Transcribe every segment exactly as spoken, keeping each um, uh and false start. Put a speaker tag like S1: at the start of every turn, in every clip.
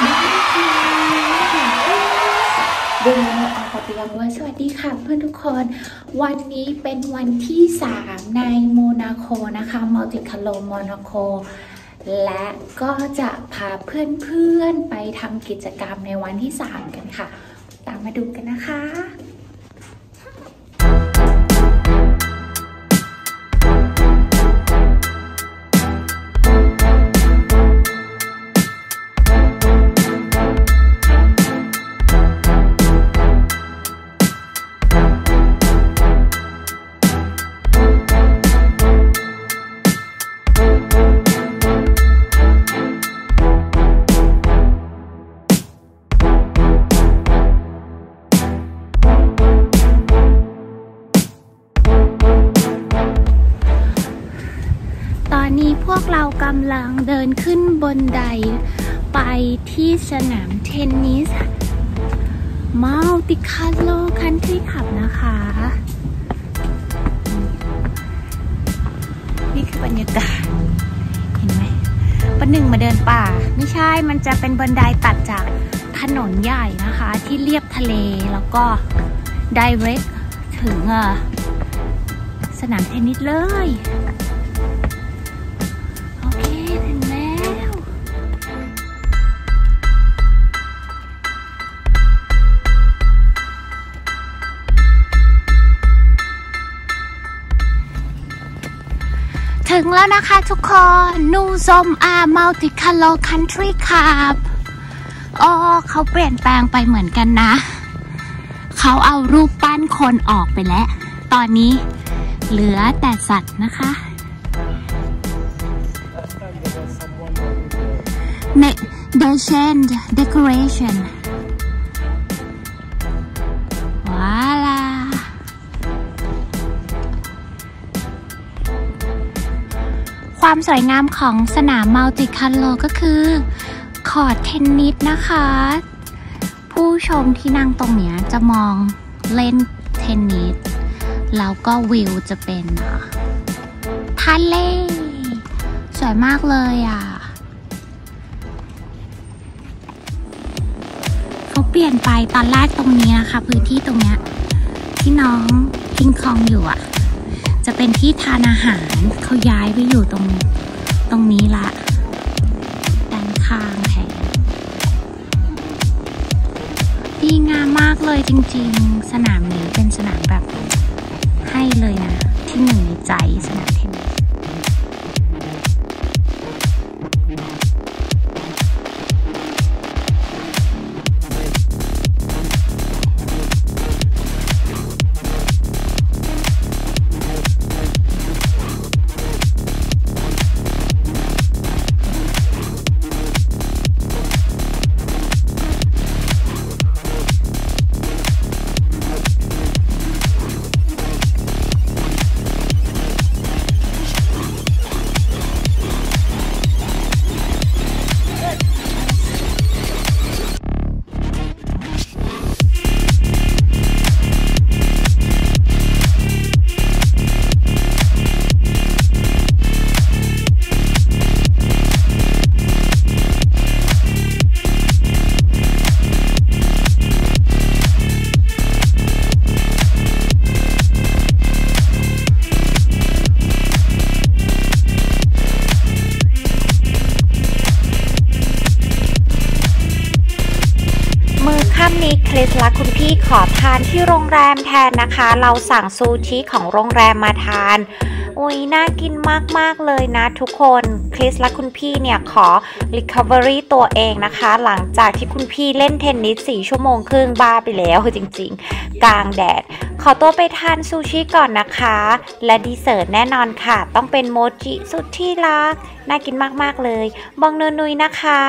S1: เดือนนี้อาขอเตียงว่าสวัสดีค่ะเพื่อนทุกคนวันนี้เป็นวันที่สามในโมนาโคนะคะมัลติคาโลโมนาโคและก็จะพาเพื่อนๆไปทำกิจกรรมในวันที่สามกันค่ะตามมาดูกันนะคะตอนนี้พวกเรากำลังเดินขึ้นบนไดไปที่สนามเทนนิสมัลติคาโลคันทรีคลับนะคะนี่คือบรรยากาศเห็นไหมประหนึ่งมาเดินป่าไม่ใช่มันจะเป็นบันไดตัดจากถนนใหญ่นะคะที่เลียบทะเลแล้วก็ direct ถึงสนามเทนนิสเลยถึงแล้วนะคะทุกคนนูซอมอามัลติคาโลคันทรีคลับอ๋อเขาเปลี่ยนแปลงไปเหมือนกันนะเขาเอารูปปั้นคนออกไปแล้วตอนนี้เหลือแต่สัตว์นะคะ The change decoration ว้าล่ะความสวยงามของสนามมัลติคัลโลก็คือคอร์ตเทนนิสนะคะผู้ชมที่นั่งตรงเนี้ยจะมองเล่นเทนนิสแล้วก็วิวจะเป็นทะเลสวยมากเลยอ่ะเขาเปลี่ยนไปตอนแรกตรงนี้นะคะพื้นที่ตรงเนี้ยที่น้องคิงคองอยู่อ่ะจะเป็นที่ทานอาหารเขาย้ายไปอยู่ตรงตรงนี้ละด้านข้างแทนดีงามมากเลยจริงๆสนามนี้เป็นสนามแบบให้เลยนะที่หนึ่งในใจสนามเทนนิสค่ำนี้คริสและคุณพี่ขอทานที่โรงแรมแทนนะคะเราสั่งซูชิของโรงแรมมาทานอุ้ยน่ากินมากๆเลยนะทุกคนคริสและคุณพี่เนี่ยขอ recovery ตัวเองนะคะหลังจากที่คุณพี่เล่นเทนนิสสี่ชั่วโมงครึ่งบ้าไปแล้วจริงๆกลางแดดขอตัวไปทานซูชิก่อนนะคะและดีเซอร์ตแน่นอนค่ะต้องเป็นโมจิสุดที่รักน่ากินมากๆเลยบองนุยๆนะคะ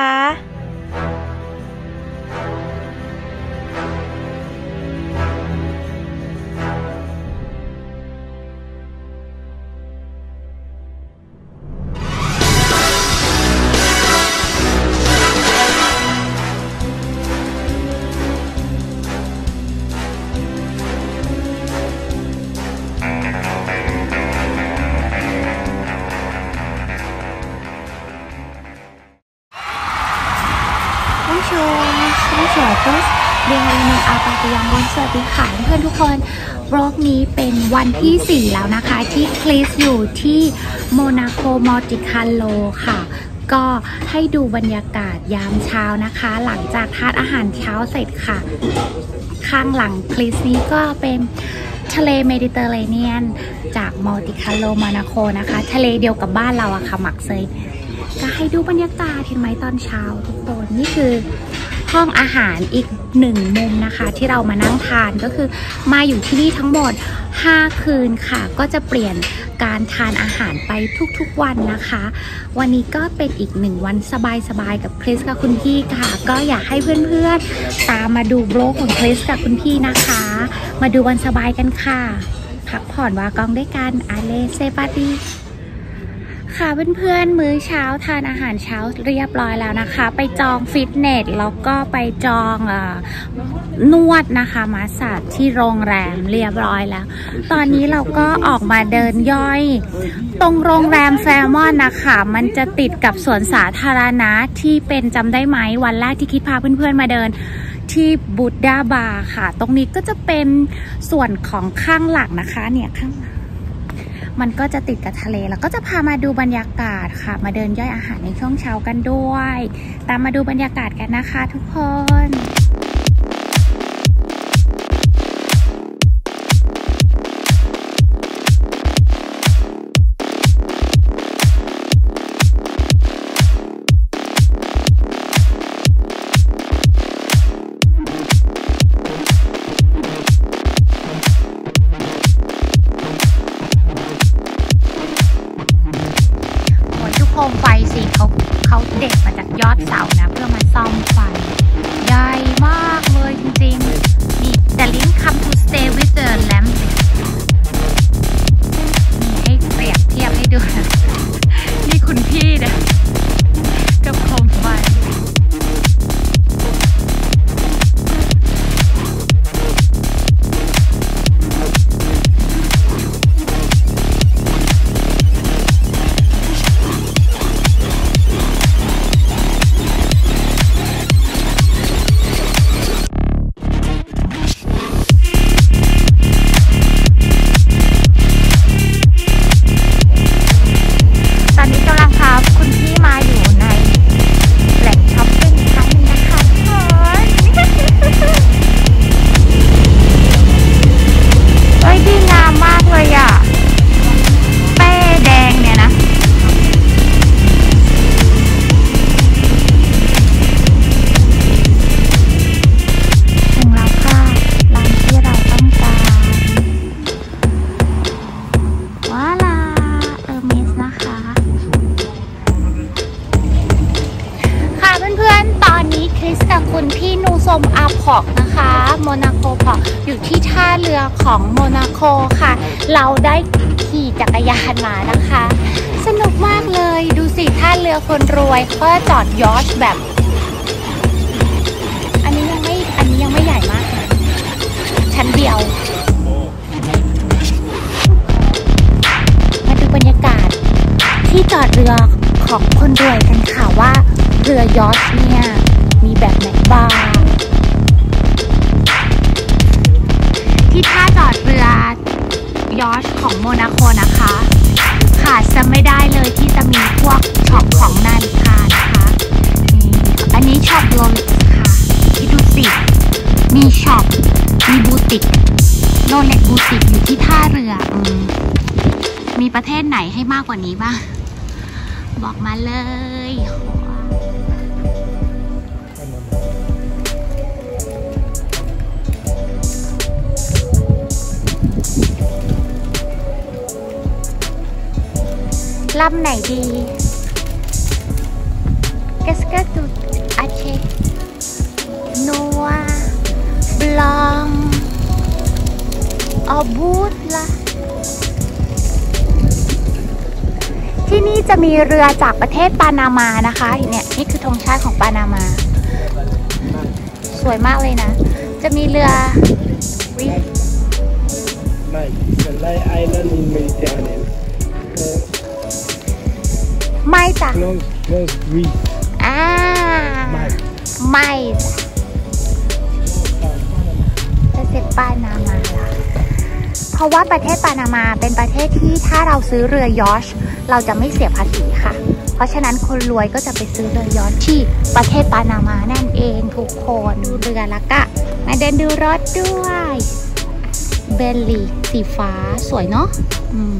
S1: Bonjour ช่องสวยก็เรียนอะไรนึงอาปาตยังบนสวัสดีค่ะเพื่อนทุกคนบล็อกนี้เป็นวันที่สี่แล้วนะคะที่คลิสอยู่ที่โมนาโกมอติคาโลค่ะก็ให้ดูบรรยากาศยามเช้านะคะหลังจากทานอาหารเช้าเสร็จค่ะข้างหลังคลิสนี้ก็เป็นทะเลเมดิเตอร์เรเนียนจากมอติคาโลโมนาโกนะคะทะเลเดียวกับบ้านเราอะค่ะมักเซยก็ให้ดูบรรยากาศเห็นไหมตอนเช้าทุกคนนี่คือห้องอาหารอีกหนึ่งมุมนะคะที่เรามานั่งทานก็คือมาอยู่ที่นี่ทั้งหมดห้าคืนค่ะก็จะเปลี่ยนการทานอาหารไปทุกๆวันนะคะวันนี้ก็เป็นอีกหนึ่งวันสบายๆกับคริสกับคุณพี่ค่ะก็อยากให้เพื่อนๆตามมาดูบล็อกของคริสกับคุณพี่นะคะมาดูวันสบายกันค่ะพักผ่อนวากองด้วยกันอาเลเซปาตีค่ะเพื่อนๆมื้อเช้าทานอาหารเช้าเรียบร้อยแล้วนะคะไปจองฟิตเนสแล้วก็ไปจองเอ่อนวดนะคะมาสซาจที่โรงแรมเรียบร้อยแล้วตอนนี้เราก็ออกมาเดินย่อยตรงโรงแรมแซลมอนนะคะมันจะติดกับสวนสาธารณะที่เป็นจำได้ไหมวันแรกที่คิดพาเพื่อนๆมาเดินที่บูดดาบาร์ค่ะตรงนี้ก็จะเป็นส่วนของข้างหลังนะคะเนี่ยข้างมันก็จะติดกับทะเลแล้วก็จะพามาดูบรรยากาศค่ะมาเดินย่อยอาหารในช่วงเช้ากันด้วยตามมาดูบรรยากาศกันนะคะทุกคนโคมไฟสิเขาเขาเด็ดมาจากยอดเสานะเพื่อมาซ่อมไฟใหญ่มากเลยจริงๆนี่ The link come to stay with the lamp นี่ให้เปรียบเทียบให้ดูนะนี่คุณพี่นะกับโคมไฟคุณพี่นูซมอาพอกนะคะโมนาโกพอกอยู่ที่ท่าเรือของโมนาโกค่ะเราได้ขี่จักรยานมานะคะสนุกมากเลยดูสิท่าเรือคนรวยก็จอดยอชต์แบบอันนี้ยังไม่อันนี้ยังไม่ใหญ่มากนะชั้นเดียวมาดูบรรยากาศที่จอดเรือของคนรวยกันค่ะว่าเรือยอชต์เนี่ยมีแบบไหนบ้างที่ท่าจอดเรือยอชต์ของโมนาโกนะคะขาดจะไม่ได้เลยที่จะมีพวกช็อปของนาฬิกานะคะอันนี้ช็อปโรเล็กซ์ค่ะที่ดูสิมีช็อปมีบูติกโรเล็กซ์บูติกอยู่ที่ท่าเรืออืมมีประเทศไหนให้มากกว่านี้บ้างบอกมาเลยลำไหนดีเกสกาตูอาเชนัวบลองอบูดละที่นี่จะมีเรือจากประเทศปานามานะคะเนี่ยนี่คือธงชาติของปานามาสวยมากเลยนะจะมีเรือไม่ไม่จ้ะอ่าไม่จะเสร็จปานามาละเพราะว่าประเทศปานามาเป็นประเทศที่ถ้าเราซื้อเรือยอชท์เราจะไม่เสียภาษีค่ะเพราะฉะนั้นคนรวยก็จะไปซื้อเรือยอชท์ที่ประเทศปานามานั่นเองทุกคนดูเรือแล้วก็มาเดินดูรถด้วยเบลลี่สีฟ้าสวยเนาะอืม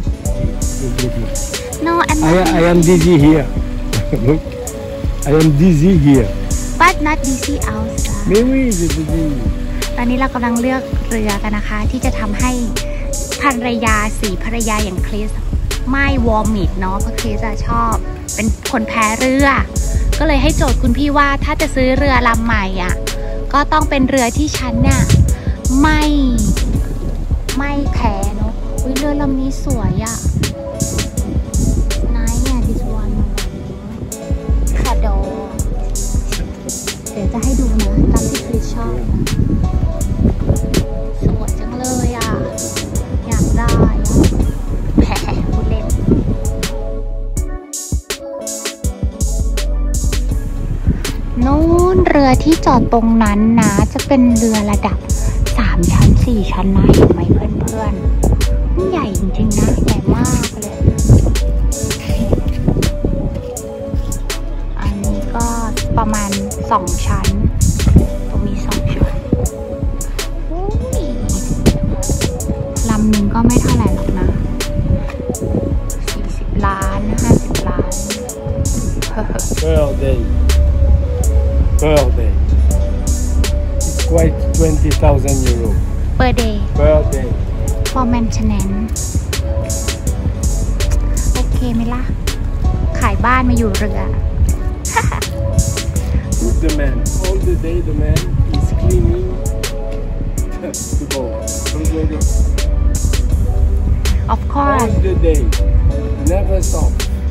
S1: No I'm not
S2: I, I am dizzy here look I am dizzy here
S1: but not dizzy outside
S2: maybe dizzy
S1: ตอนนี้เรากำลังเลือกเรือกันนะคะที่จะทำให้ภรรยาสีภรรยาอย่างคริสไม่วอร์มิดเนาะเพราะคริสชอบเป็นคนแพ้เรือก็เลยให้โจทย์คุณพี่ว่าถ้าจะซื้อเรือลำใหม่อ่ะก็ต้องเป็นเรือที่ฉันเนี่ยไม่ไม่แพ้เนาะเรือลำนี้สวยอ่ะนายเนี่ยดิสวันคาโดเดี๋ยวจะให้ดูนะตามที่คริสชอบสวยจังเลยอ่ะอยากได้แผลพูดเล่นนู้นเรือที่จอดตรงนั้นนะจะเป็นเรือระดับสามชั้นสี่ชั้นนะเห็นไหมเพื่อนๆนี่ใหญ่จริงๆนะใหญ่มากเลยอันนี้ก็ประมาณสองชั้นตรงนี้สองชั้นลำหนึ่งก็ไม่เท่าไหร่หรอกนะสี่สิบล้านห้าสิบล้าน
S2: per day per day it's quite twenty thousand euro
S1: per day
S2: per day
S1: for maintenance โอเคไหมล่ะขายบ้านมาอยู่เรือ
S2: With the man all the day the man is cleaning the boat
S1: of course
S2: all the day never stop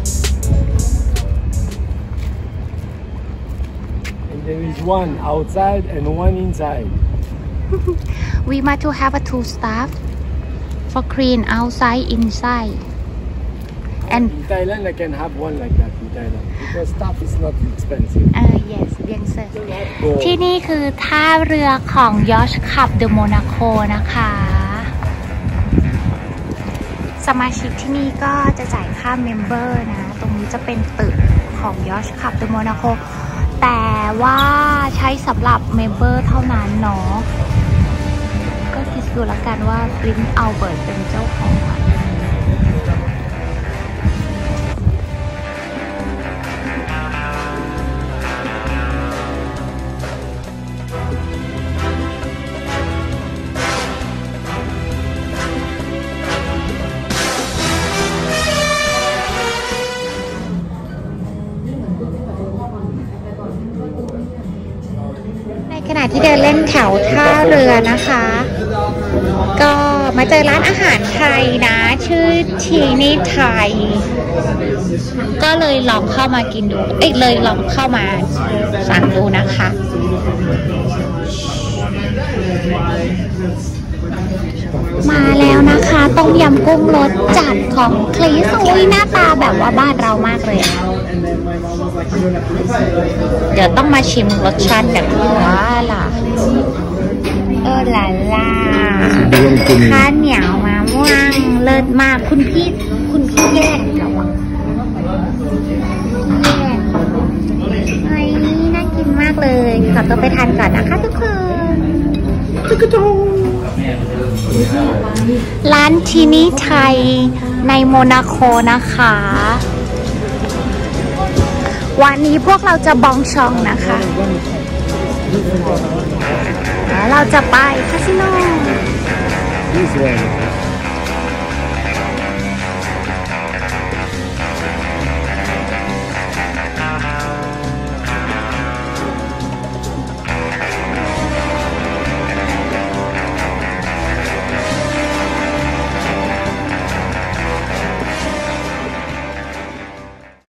S2: and there is one outside and one inside
S1: we must to have a two staff for clean outside inside and
S2: in Thailand I can have one like that in Thailand because staff is not expensive
S1: เออ yes เบียงเซอร์ที่นี่คือท่าเรือของยอชท์คลับเดอะโมนาโคนะคะสมาชิกที่นี่ก็จะจ่ายค่าเมมเบอร์นะตรงนี้จะเป็นตึกของยอชท์คลับเดอะโมนาโคแต่ว่าใช้สำหรับเมมเบอร์เท่านั้นเนาะก็คิดดูแล้วกันว่าปรินซ์อัลเบิร์ตเป็นเจ้าของขณะที่เดินเล่นแถวท่าเรือนะคะก็มาเจอร้านอาหารไทยนะชื่อทีนี่ไทยก็เลยลองเข้ามากินดูเอ้ยเลยลองเข้ามาสั่งดูนะคะมาแล้วนะคะต้มยำกุ้งรสจัดของคลีสอุ้ยหน้าตาแบบว่าบ้านเรามากเลยเดี๋ยวต้องมาชิมรสชาติแบบว่าล่ะเออล่ะล่ะข้าวเหนียวมะม่วงเลิศมากคุณพี่คุณพี่แยกเหรอวะแยกไอ้น่ากินมากเลยขอตัวไปทานก่อนนะคะทุกคนจุกจุกร้านทีนี่ไทยในโมนาโคนะคะวันนี้พวกเราจะบองชองนะคะเราจะไปคาสิโน